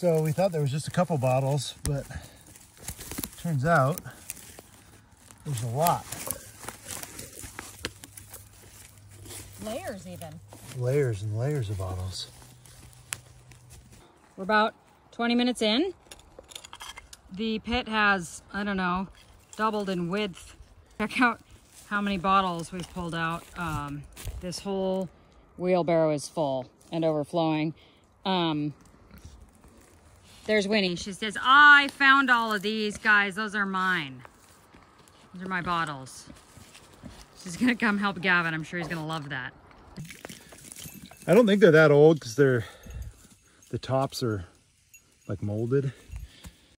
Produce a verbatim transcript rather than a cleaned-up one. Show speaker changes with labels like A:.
A: So we thought there was just a couple bottles, but turns out there's a lot.
B: Layers even.
A: Layers and layers of bottles.
B: We're about twenty minutes in. The pit has, I don't know, doubled in width. Check out how many bottles we've pulled out. Um, this whole wheelbarrow is full and overflowing. Um, there's Winnie. She says, I found all of these, guys. Those are mine. Those are my bottles. She's gonna come help Gavin. I'm sure he's gonna love that.
A: I don't think they're that old because they're, the tops are like molded.